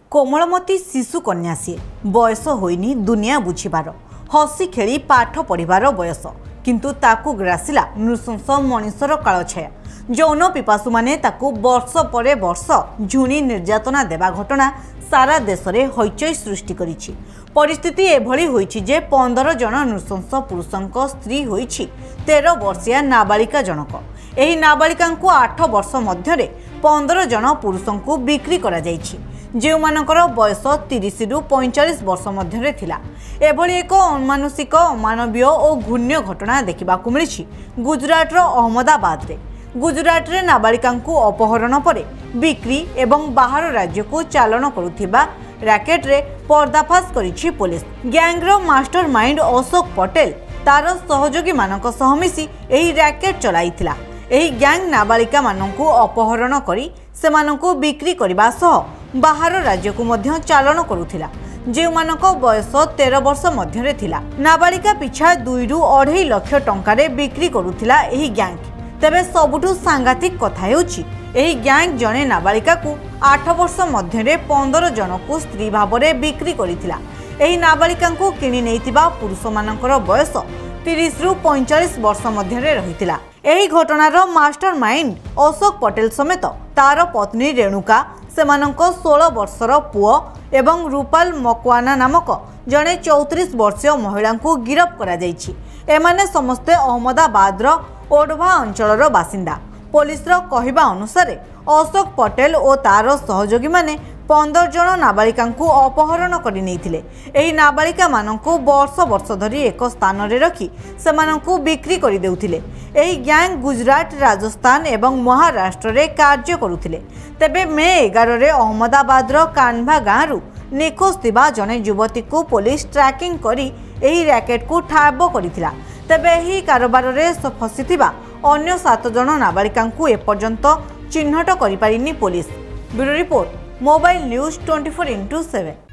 कोमलमती शिशु कन्या सी बयस होइनी दुनिया बुझिबार हसी खेली पाठ पढ़िबार बयस किंतु ताकू ग्रासिला नृशंस मनीषर कालछाया। यौन पिपासु माने ताकू वर्ष परे वर्ष झुणी निर्यातना देवा घटना सारा देश में हईचई सृष्टि करिछि। परिस्थिति एभली होइछि जे 15 जन नृशंस पुरुषंक स्त्री होइछि 13 वर्षीय नाबालिका जनक। एही नाबालिकांकु 8 वर्ष मध्यरे 15 जन पुरुषंकु बिक्री करा जाइछि जो मानकर बयस 30 रु 45 वर्ष मध्यरे थिला। एभली एक अमानुषिक अमानवीय और घृण्य घटना देखिबाकु मिलिछि गुजरातर अहमदाबाद रे। गुजरात रे नाबालिकांकु अपहरण परे बिक्री एवं बाहर राज्य को चालन करुथिबा रैकेट रे पर्दाफाश करिछि पुलिस। गैंगर मास्टर माइंड अशोक पटेल तार सहयोगी मानक सह मिसी एही रैकेट चलाइथिला। एही गैंग नाबालिका मानकु अपहरण करी सेमानकु बिक्री करबा सह बाहर राज्य को मध्य चालन करुथिला जे मानक बयस 13 वर्ष मध्यरे थिला। नाबालिका पिछा 2 रु 2.5 लाख टंकारे बिक्री करुथिला एही गैंग। तेबे सबुठु सांघातिक कथा हेउछि एही गैंग जने नाबालिका को 8 वर्ष मध्यरे 15 जन को स्त्री भाबरे बिक्री करिथिला। एही नाबालिका को किनि नेइतिबा पुरुष मानकर बयस 30 रु 45 वर्ष मध्यरे रहितिला। एही घटनार मास्टर माइंड अशोक पटेल समेत तार पत्नी रेणुका सेमानंक 16 वर्षर पुओ एवं रूपाल मकवाना नामक जने 34 वर्षीय महिला को गिरफ करा जाइछि। एमाने समस्ते अहमदाबादर ओडभा अंचलर बासिंदा। पुलिसर कहवा अनुसार अशोक पटेल और तार सहयोगी माने 15 जन नाबालिका अपहरण कर नहीं। एही नाबालिका मानकु वर्ष वर्ष धरी एक स्थान रे रखी सेमानकु बिक्री कर देउथिले। एही गैंग गुजरात, राजस्थान एवं महाराष्ट्र रे कार्य करुथिले। तेबे मे 11 रे अहमदाबादर कान्भा गाँव निखोज थिबा जने युवती को पुलिस ट्रैकिंग करी एही रैकेट को ठाब करिथिला। तेबे एही कारोबार रे फसिथिबा अन्य 7 जन नाबालिका एपर्यंत चिन्हट करि पारिनी पुलिस। Bureau report mobile news 24x7।